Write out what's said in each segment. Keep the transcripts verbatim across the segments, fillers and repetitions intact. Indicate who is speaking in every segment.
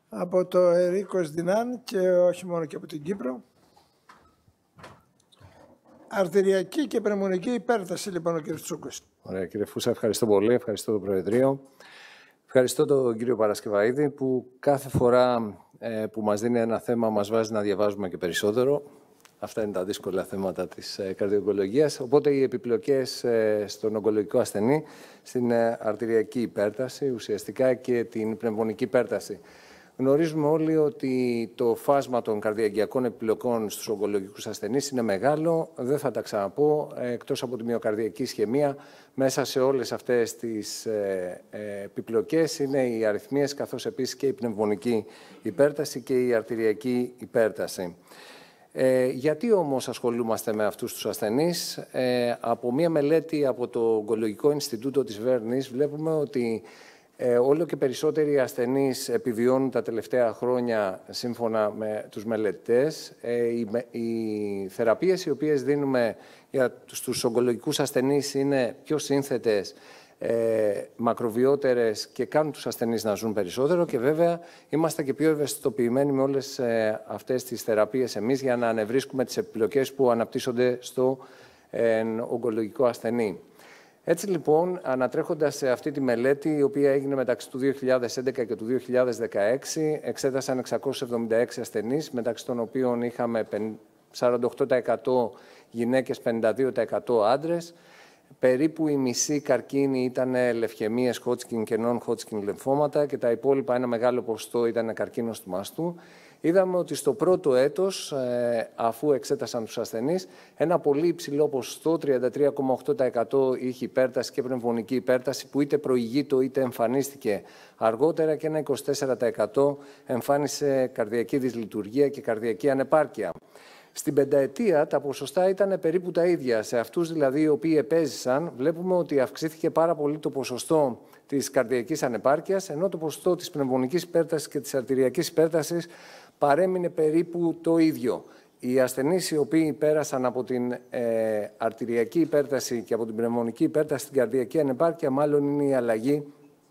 Speaker 1: από το Ερίκος Δινάν και όχι μόνο και από την Κύπρο. Αρτηριακή και πνευμονική υπέρταση, λοιπόν, ο κύριος Τσούκος.
Speaker 2: Ωραία, κύριε Φούσα, ευχαριστώ πολύ. Ευχαριστώ το Προεδρείο. Ευχαριστώ τον κύριο Παρασκευαίδη που κάθε φορά ε, που μας δίνει ένα θέμα μας βάζει να διαβάζουμε και περισσότερο. Αυτά είναι τα δύσκολα θέματα της ε, καρδιογκολογίας. Οπότε οι επιπλοκές ε, στον ογκολογικό ασθενή, στην ε, αρτηριακή υπέρταση ουσιαστικά και την πνευμονική υπέρταση. Γνωρίζουμε όλοι ότι το φάσμα των καρδιαγγειακών επιπλοκών στους ογκολογικούς ασθενείς είναι μεγάλο. Δεν θα τα ξαναπώ, εκτός από τη μυοκαρδιακή ισχαιμία, μέσα σε όλες αυτές τις ε, ε, επιπλοκές είναι οι αρρυθμίες, καθώς επίσης και η πνευμονική υπέρταση και η αρτηριακή υπέρταση. Ε, γιατί όμως ασχολούμαστε με αυτούς τους ασθενείς? Ε, από μία μελέτη από το Ογκολογικό Ινστιτούτο της Βέρνης βλέπουμε ότι Ε, όλο και περισσότεροι ασθενείς επιβιώνουν τα τελευταία χρόνια, σύμφωνα με τους μελετητές. Ε, οι, οι θεραπείες οι οποίες δίνουμε για τους ογκολογικούς ασθενείς είναι πιο σύνθετες, ε, μακροβιότερες και κάνουν τους ασθενείς να ζουν περισσότερο και βέβαια είμαστε και πιο ευαισθητοποιημένοι με όλες ε, αυτές τις θεραπείες εμείς για να ανεβρίσκουμε τις επιπλοκές που αναπτύσσονται στο ε, ογκολογικό ασθενή. Έτσι λοιπόν, ανατρέχοντας σε αυτή τη μελέτη, η οποία έγινε μεταξύ του δύο χιλιάδες έντεκα και του δύο χιλιάδες δεκαέξι, εξέτασαν εξακόσιους εβδομήντα έξι ασθενείς, μεταξύ των οποίων είχαμε σαράντα οκτώ τοις εκατό γυναίκες, πενήντα δύο τοις εκατό άντρες. Περίπου η μισή καρκίνοι ήταν λευκαιμίες Hodgkin και non-Hodgkin λεμφώματα και τα υπόλοιπα, ένα μεγάλο ποσοστό, ήταν καρκίνος του μαστού. Είδαμε ότι στο πρώτο έτος, αφού εξέτασαν τους ασθενείς, ένα πολύ υψηλό ποσοστό, τριάντα τρία κόμμα οκτώ τοις εκατό είχε υπέρταση και πνευμονική υπέρταση, που είτε προηγείτο είτε εμφανίστηκε αργότερα, και ένα είκοσι τέσσερα τοις εκατό εμφάνισε καρδιακή δυσλειτουργία και καρδιακή ανεπάρκεια. Στην πενταετία τα ποσοστά ήταν περίπου τα ίδια. Σε αυτούς δηλαδή οι οποίοι επέζησαν, βλέπουμε ότι αυξήθηκε πάρα πολύ το ποσοστό της καρδιακής ανεπάρκειας, ενώ το ποσοστό της πνευμονικής υπέρτασης και της αρτηριακής υπέρτασης παρέμεινε περίπου το ίδιο. Οι ασθενείς οι οποίοι πέρασαν από την ε, αρτηριακή υπέρταση και από την πνευμονική υπέρταση στην καρδιακή ανεπάρκεια, μάλλον είναι η αλλαγή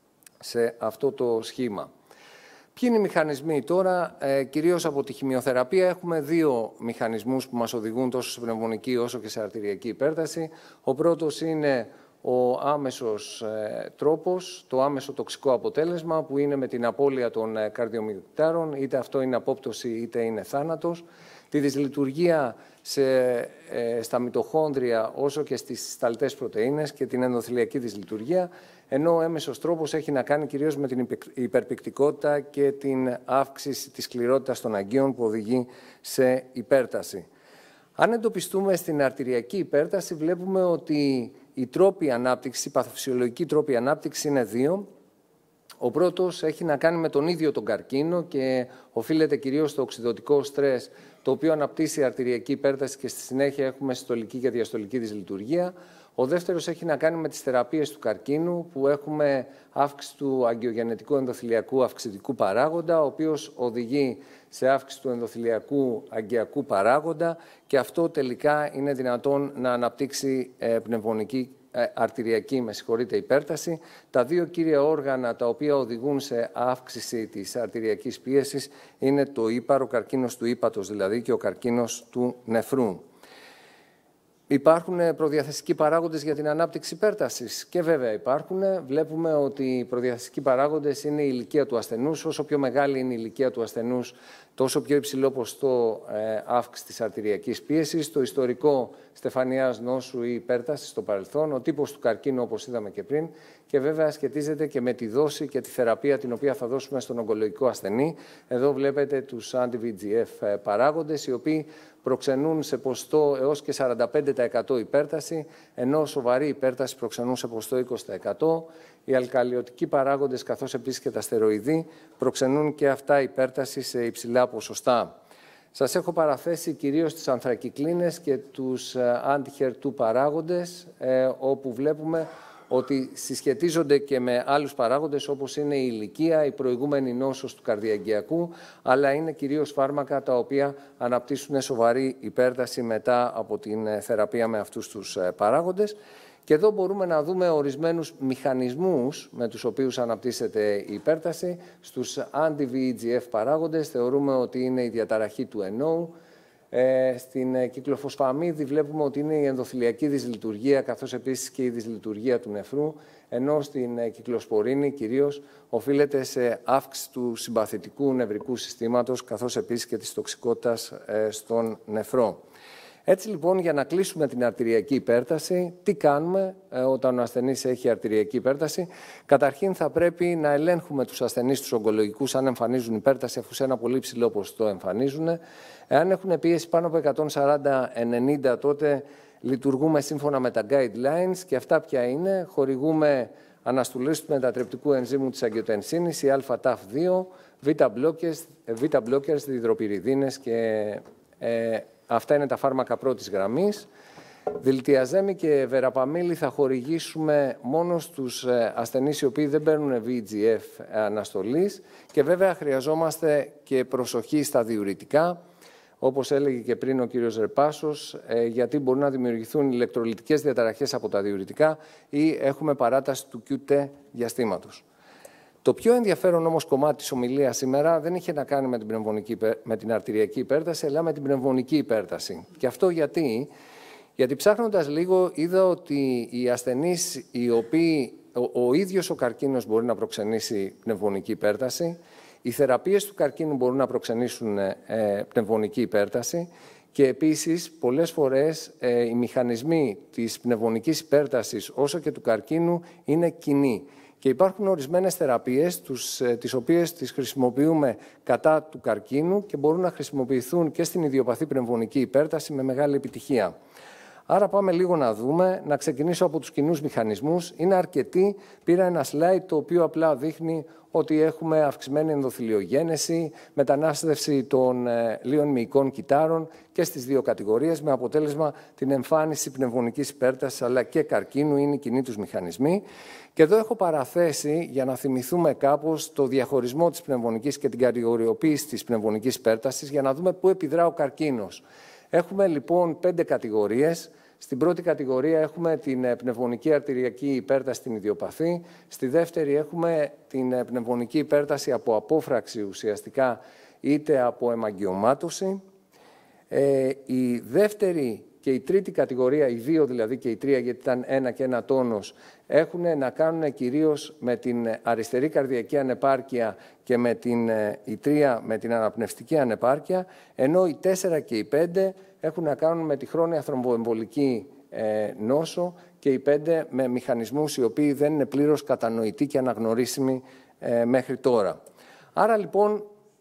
Speaker 2: σε αυτό το σχήμα. Ποιοι είναι οι μηχανισμοί τώρα? Ε, κυρίως από τη χημειοθεραπεία έχουμε δύο μηχανισμούς που μας οδηγούν τόσο σε πνευμονική όσο και σε αρτηριακή υπέρταση. Ο πρώτος είναι ο άμεσος ε, τρόπος, το άμεσο τοξικό αποτέλεσμα, που είναι με την απώλεια των ε, καρδιομυοκτάρων, είτε αυτό είναι απόπτωση είτε είναι θάνατος. Τη δυσλειτουργία σε, ε, στα μυτοχόνδρια όσο και στις σταλτές πρωτεΐνες και την ενδοθηλιακή δυσλειτουργία, ενώ ο έμεσος τρόπος έχει να κάνει κυρίως με την υπερπυκτικότητα και την αύξηση της σκληρότητας των αγκίων που οδηγεί σε υπέρταση. Αν εντοπιστούμε στην αρτηριακή υπέρταση, βλέπουμε ότι οι τρόποι ανάπτυξης, οι παθοφυσιολογικοί τρόποι ανάπτυξης είναι δύο. Ο πρώτος έχει να κάνει με τον ίδιο τον καρκίνο και οφείλεται κυρίως στο οξυδωτικό στρες, το οποίο αναπτύσσει η αρτηριακή υπέρταση και στη συνέχεια έχουμε συστολική και διαστολική δυσλειτουργία. Ο δεύτερος έχει να κάνει με τις θεραπείες του καρκίνου, που έχουμε αύξηση του αγκιογενετικού ενδοθηλιακού αυξητικού παράγοντα, ο οποίος οδηγεί σε αύξηση του ενδοθηλιακού αγκιακού παράγοντα και αυτό τελικά είναι δυνατόν να αναπτύξει ε, πνευμονική ε, αρτηριακή, με συγχωρείτε, υπέρταση. Τα δύο κύρια όργανα τα οποία οδηγούν σε αύξηση της αρτηριακής πίεσης είναι το ύπαρο, ο καρκίνος του ύπατος δηλαδή, και ο καρκίνος του νεφρού. Υπάρχουν προδιαθεστικοί παράγοντες για την ανάπτυξη υπέρτασης και βέβαια υπάρχουν. Βλέπουμε ότι οι προδιαθεστικοί παράγοντες είναι η ηλικία του ασθενούς. Όσο πιο μεγάλη είναι η ηλικία του ασθενούς, τόσο πιο υψηλό ποσοστό ε, αύξηση της αρτηριακής πίεσης, το ιστορικό στεφανιάς νόσου ή υπέρταση στο παρελθόν, ο τύπος του καρκίνου όπως είδαμε και πριν, και βέβαια σχετίζεται και με τη δόση και τη θεραπεία την οποία θα δώσουμε στον ογκολογικό ασθενή. Εδώ βλέπετε τους αντι-βι τζι εφ παράγοντες, οι οποίοι προξενούν σε ποσοστό έως και σαράντα πέντε τοις εκατό υπέρταση, ενώ σοβαρή υπέρταση προξενούν σε ποσοστό είκοσι τοις εκατό. Οι αλκαλιωτικοί παράγοντες, καθώς επίσης και τα στεροειδή, προξενούν και αυτά υπέρταση σε υψηλά ποσοστά. Σας έχω παραθέσει κυρίως τις ανθρακυκλίνες και τους αντι-χερ τού παράγοντες, ε, όπου βλέπουμε ότι συσχετίζονται και με άλλους παράγοντες όπως είναι η ηλικία, η προηγούμενη νόσος του καρδιαγγειακού, αλλά είναι κυρίως φάρμακα τα οποία αναπτύσσουν σοβαρή υπέρταση μετά από την θεραπεία με αυτούς τους παράγοντες. Και εδώ μπορούμε να δούμε ορισμένους μηχανισμούς με τους οποίους αναπτύσσεται η υπέρταση. Στους αντι-βι ι τζι εφ παράγοντες θεωρούμε ότι είναι η διαταραχή του εν ο. Ε, στην κυκλοφοσφαμίδη βλέπουμε ότι είναι η ενδοθηλιακή δυσλειτουργία, καθώς επίσης και η δυσλειτουργία του νεφρού, ενώ στην κυκλοσπορίνη κυρίως οφείλεται σε αύξηση του συμπαθητικού νευρικού συστήματος, καθώς επίσης και της τοξικότητας ε, στον νεφρό. Έτσι λοιπόν, για να κλείσουμε την αρτηριακή υπέρταση, τι κάνουμε ε, όταν ο ασθενής έχει αρτηριακή υπέρταση? Καταρχήν θα πρέπει να ελέγχουμε τους ασθενείς τους ογκολογικούς αν εμφανίζουν υπέρταση, αφού σε ένα πολύ ψηλό ποσοστό εμφανίζουν. Εάν έχουν πίεση πάνω από εκατόν σαράντα ενενήντα, τότε λειτουργούμε σύμφωνα με τα guidelines, και αυτά ποια είναι? Χορηγούμε αναστολής του μετατρεπτικού ενζύμου της αγκιοτενσίνης, η α ταφ δύο, β-blockers, διδροπυριδίνες και ε, αυτά είναι τα φάρμακα πρώτης γραμμής. Δηλτιαζέμι και βεραπαμίλη θα χορηγήσουμε μόνο στους ασθενείς οι οποίοι δεν παίρνουν βι τζι εφ αναστολής, και βέβαια χρειαζόμαστε και προσοχή στα διουρητικά, όπως έλεγε και πριν ο κύριος Ρεπάσος, γιατί μπορούν να δημιουργηθούν ηλεκτρολιτικές διαταραχές από τα διουρητικά ή έχουμε παράταση του κιου τι διαστήματος. Το πιο ενδιαφέρον όμως κομμάτι της ομιλίας σήμερα δεν είχε να κάνει με την, πνευμονική, με την αρτηριακή υπέρταση, αλλά με την πνευμονική υπέρταση. Και αυτό γιατί, γιατί ψάχνοντας λίγο είδα ότι οι ασθενείς οι οποίοι ο, ο ίδιος ο καρκίνος μπορεί να προξενήσει πνευμονική υπέρταση, οι θεραπείες του καρκίνου μπορούν να προξενήσουν ε, πνευμονική υπέρταση, και επίσης πολλές φορές ε, οι μηχανισμοί της πνευμονικής υπέρτασης όσο και του καρκίνου είναι κοινοί. Και υπάρχουν ορισμένες θεραπείες, τους, τις οποίες τις χρησιμοποιούμε κατά του καρκίνου και μπορούν να χρησιμοποιηθούν και στην ιδιοπαθή πνευμονική υπέρταση με μεγάλη επιτυχία. Άρα πάμε λίγο να δούμε, να ξεκινήσω από τους κοινούς μηχανισμούς. Είναι αρκετοί, πήρα ένα slide το οποίο απλά δείχνει ότι έχουμε αυξημένη ενδοθηλιογένεση, μετανάστευση των ε, λίων μυϊκών κυτάρων και στις δύο κατηγορίες, με αποτέλεσμα την εμφάνιση πνευμονικής υπέρτασης αλλά και καρκίνου, είναι οι κοινοί τους μηχανισμοί. Και εδώ έχω παραθέσει για να θυμηθούμε κάπως το διαχωρισμό της πνευμονικής και την κατηγοριοποίηση της πνευμονικής υπέρτασης, για να δούμε πού επιδρά ο καρκίνος. Έχουμε λοιπόν πέντε κατηγορίες. Στην πρώτη κατηγορία έχουμε την πνευμονική αρτηριακή υπέρταση στην ιδιοπαθή. Στη δεύτερη έχουμε την πνευμονική υπέρταση από απόφραξη ουσιαστικά, είτε από αιμαγκιωμάτωση. Ε, η δεύτερη και η τρίτη κατηγορία, οι δύο δηλαδή και η τρία, γιατί ήταν ένα και ένα τόνος, έχουν να κάνουν κυρίως με την αριστερή καρδιακή ανεπάρκεια και με την, η τρία με την αναπνευστική ανεπάρκεια, ενώ οι τέσσερα και οι πέντε έχουν να κάνουν με τη χρόνια θρομποεμβολική ε, νόσο και οι πέντε με μηχανισμούς οι οποίοι δεν είναι πλήρως κατανοητοί και αναγνωρίσιμοι ε, μέχρι τώρα. Άρα λοιπόν,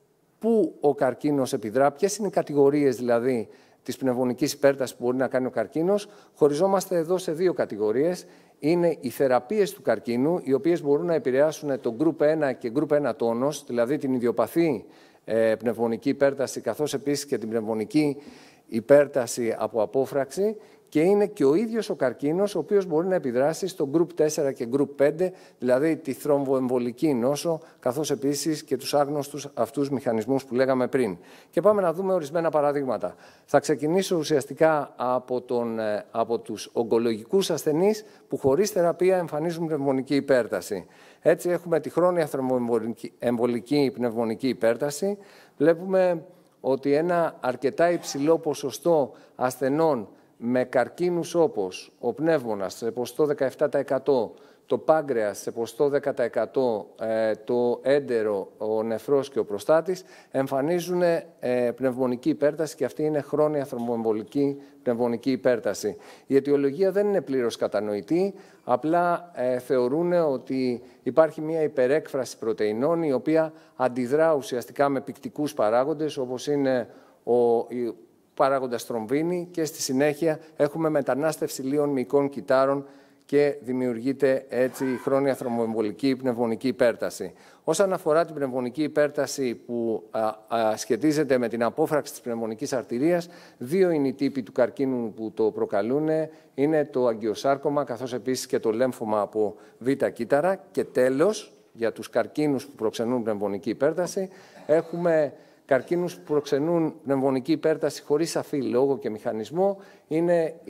Speaker 2: πού ο καρκίνος επιδρά, ποιες είναι οι κατηγορίες δηλαδή της πνευμονικής υπέρτασης που μπορεί να κάνει ο καρκίνος? Χωριζόμαστε εδώ σε δύο κατηγορίες. Είναι οι θεραπείες του καρκίνου, οι οποίες μπορούν να επηρεάσουν το γκρουπ ένα και γκρουπ ένα τόνος, δηλαδή την ιδιοπαθή ε, πνευμονική υπέρταση, καθώς επίσης και την πνευμονική υπέρταση από απόφραξη, και είναι και ο ίδιος ο καρκίνος, ο οποίος μπορεί να επιδράσει στο γκρουπ τέσσερα και γκρουπ πέντε, δηλαδή τη θρομβοεμβολική νόσο, καθώς επίσης και τους άγνωστους αυτούς μηχανισμούς που λέγαμε πριν. Και πάμε να δούμε ορισμένα παραδείγματα. Θα ξεκινήσω ουσιαστικά από, τον, από τους ογκολογικούς ασθενείς που χωρίς θεραπεία εμφανίζουν πνευμονική υπέρταση. Έτσι έχουμε τη χρόνια θρομβοεμβολική πνευμονική υπέρταση. Βλέπουμε ότι ένα αρκετά υψηλό ποσοστό ασθενών με καρκίνους όπως ο πνεύμονας σε ποσοστό δεκαεπτά τοις εκατό, το πάγκρεας σε ποσοστό δέκα τοις εκατό, το έντερο, ο νεφρός και ο προστάτης εμφανίζουν πνευμονική υπέρταση, και αυτή είναι χρόνια θρομποεμβολική πνευμονική υπέρταση. Η αιτιολογία δεν είναι πλήρως κατανοητή, απλά ε, θεωρούν ότι υπάρχει μια υπερέκφραση πρωτεϊνών η οποία αντιδρά ουσιαστικά με πυκτικούς παράγοντες, όπως είναι ο παράγοντας θρομβίνη, και στη συνέχεια έχουμε μετανάστευση λίων μυϊκών κυτάρων και δημιουργείται έτσι η χρόνια θρομποεμβολική πνευμονική υπέρταση. Όσον αφορά την πνευμονική υπέρταση που α, α, σχετίζεται με την απόφραξη της πνευμονικής αρτηρίας, δύο είναι οι τύποι του καρκίνου που το προκαλούν. Είναι το αγκιοσάρκωμα, καθώς επίσης και το λέμφωμα από β' κύτταρα. Και τέλος, για τους καρκίνους που προξενούν πνευμονική υπέρταση, έχουμε καρκίνους που προξενούν πνευμονική υπέρταση χωρίς σαφή λόγο και μηχανισμό είναι η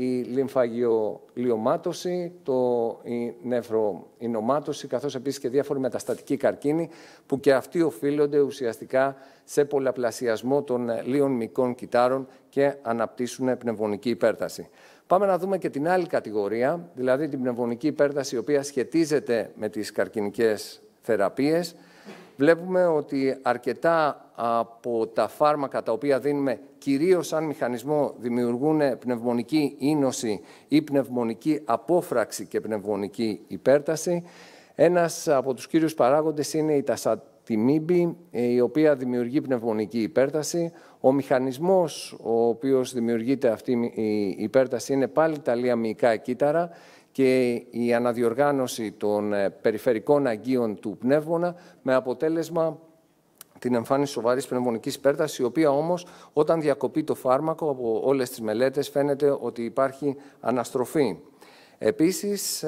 Speaker 2: λιμφαγιολιωμάτωση, το, η νεφροϊνομάτωση, καθώς επίσης και διάφοροι μεταστατικοί καρκίνοι που και αυτοί οφείλονται ουσιαστικά σε πολλαπλασιασμό των λίων μυϊκών κυττάρων και αναπτύσσουν πνευμονική υπέρταση. Πάμε να δούμε και την άλλη κατηγορία, δηλαδή την πνευμονική υπέρταση, η οποία σχετίζεται με τις καρκινικές θεραπείες. Βλέπουμε ότι αρκετά από τα φάρμακα τα οποία δίνουμε κυρίως σαν μηχανισμό δημιουργούν πνευμονική ίνωση ή πνευμονική απόφραξη και πνευμονική υπέρταση. Ένας από τους κύριους παράγοντες είναι η τασατιμίμπη, η οποία δημιουργεί πνευμονική υπέρταση. Ο μηχανισμός ο οποίος δημιουργείται αυτή η υπέρταση είναι πάλι τα λία μυϊκά κύτταρα και η αναδιοργάνωση των περιφερικών αγγείων του πνεύμονα με αποτέλεσμα την εμφάνιση σοβαρής πνευμονικής υπέρτασης, η οποία όμως όταν διακοπεί το φάρμακο από όλες τις μελέτες φαίνεται ότι υπάρχει αναστροφή. Επίσης,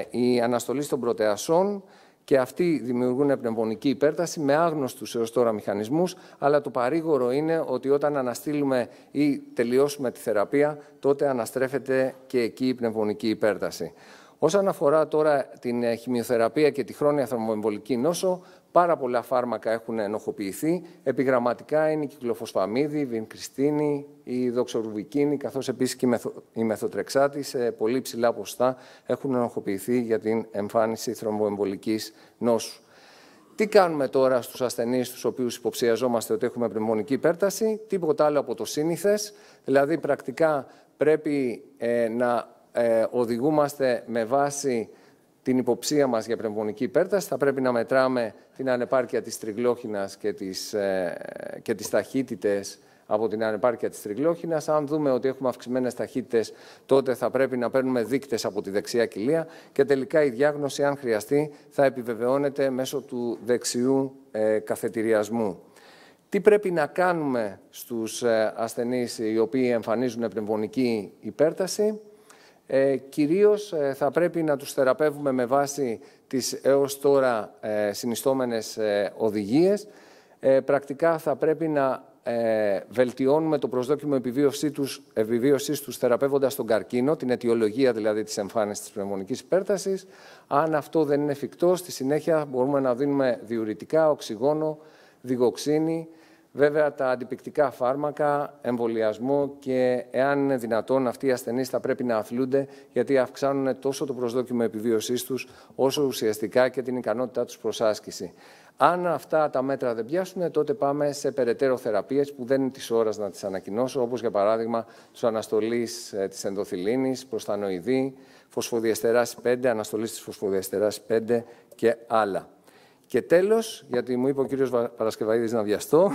Speaker 2: η αναστολή των πρωτεασών και αυτοί δημιουργούν πνευμονική υπέρταση με άγνωστους έως τώρα μηχανισμούς, αλλά το παρήγορο είναι ότι όταν αναστείλουμε ή τελειώσουμε τη θεραπεία, τότε αναστρέφεται και εκεί η πνευμονική υπέρταση. Όσον αφορά τώρα την χημειοθεραπεία και τη χρόνια θρομποεμβολική νόσο, πάρα πολλά φάρμακα έχουν ενοχοποιηθεί. Επιγραμματικά είναι η κυκλοφοσφαμίδη, η βινκριστίνη, η δοξορουβικίνη, καθώς επίσης και η μεθοτρεξάτη σε πολύ ψηλά ποσοστά έχουν ενοχοποιηθεί για την εμφάνιση θρομποεμβολικής νόσου. Τι κάνουμε τώρα στους ασθενείς τους οποίους υποψιαζόμαστε ότι έχουμε πνευμονική υπέρταση? Τίποτα άλλο από το σύνηθες, δηλαδή πρακτικά πρέπει ε, να ε, οδηγούμαστε με βάση την υποψία μας για πνευμονική υπέρταση. Θα πρέπει να μετράμε την ανεπάρκεια της τριγλόχινας και τις, ε, και τις ταχύτητες από την ανεπάρκεια της τριγλόχινας. Αν δούμε ότι έχουμε αυξημένες ταχύτητες, τότε θα πρέπει να παίρνουμε δείκτες από τη δεξιά κοιλία και τελικά η διάγνωση, αν χρειαστεί, θα επιβεβαιώνεται μέσω του δεξιού ε, καθετηριασμού. Τι πρέπει να κάνουμε στους ε, ασθενείς οι οποίοι εμφανίζουν πνευμονική υπέρταση? Ε, κυρίως ε, θα πρέπει να τους θεραπεύουμε με βάση τις έως τώρα ε, συνιστόμενες ε, οδηγίες. Ε, πρακτικά θα πρέπει να ε, βελτιώνουμε το προσδόκιμο επιβίωσή τους, επιβίωσής τους θεραπεύοντας τον καρκίνο, την αιτιολογία δηλαδή της εμφάνισης της πνευμονικής υπέρτασης. Αν αυτό δεν είναι εφικτό, στη συνέχεια μπορούμε να δίνουμε διουρητικά, οξυγόνο, διγοξίνη, βέβαια τα αντιπικτικά φάρμακα, εμβολιασμό και εάν είναι δυνατόν αυτοί οι ασθενείς θα πρέπει να αθλούνται γιατί αυξάνουν τόσο το προσδόκιμο επιβίωσής τους όσο ουσιαστικά και την ικανότητά τους προς άσκηση. Αν αυτά τα μέτρα δεν πιάσουν, τότε πάμε σε περαιτέρω θεραπείες που δεν είναι της ώρας να τις ανακοινώσω, όπως για παράδειγμα τους αναστολής ε, της ενδοθυλίνης, προστανοειδή, φωσφοδιεστεράση πέντε, αναστολής της φωσφοδιεστεράσης πέντε και άλλα. Και τέλος, γιατί μου είπε ο κύριος Παρασκευαίδης να βιαστώ,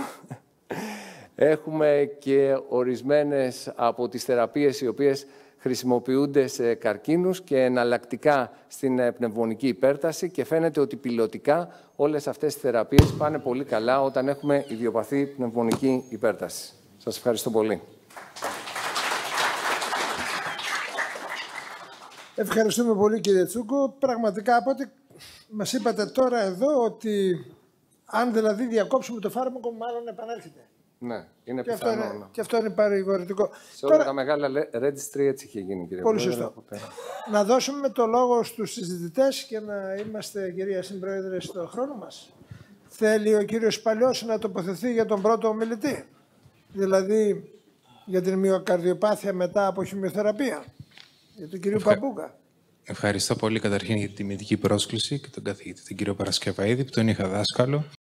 Speaker 2: έχουμε και ορισμένες από τις θεραπείες οι οποίες χρησιμοποιούνται σε καρκίνους και εναλλακτικά στην πνευμονική υπέρταση και φαίνεται ότι πιλωτικά όλες αυτές οι θεραπείες πάνε πολύ καλά όταν έχουμε ιδιοπαθή πνευμονική υπέρταση. Σας ευχαριστώ πολύ.
Speaker 1: Ευχαριστούμε πολύ κύριε Τσούκο. Πραγματικά από ό,τι μας είπατε τώρα εδώ ότι αν δηλαδή διακόψουμε το φάρμακο μάλλον επανέρχεται.
Speaker 2: Ναι, είναι
Speaker 1: και
Speaker 2: πιθανό.
Speaker 1: Αυτό είναι, και αυτό είναι παρηγορητικό.
Speaker 2: Σε όλα τώρα, τα μεγάλα registry έτσι είχε γίνει, κύριε
Speaker 1: πολύ
Speaker 2: Πρόεδρε.
Speaker 1: σωστό. Να δώσουμε το λόγο στους συζητητές και να είμαστε, κυρία Συμπρόεδρε, στον χρόνο μας. Θέλει ο κύριος Παλιός να τοποθεθεί για τον πρώτο ομιλητή, δηλαδή για την μυοκαρδιοπάθεια μετά από χημειοθεραπεία, για τον κύριο Ευχα... Παμπούκα.
Speaker 3: Ευχαριστώ πολύ καταρχήν για τη τιμητική πρόσκληση και τον καθηγητή, τον κύριο Παρασκευαίδη, που τον είχα δάσκαλο.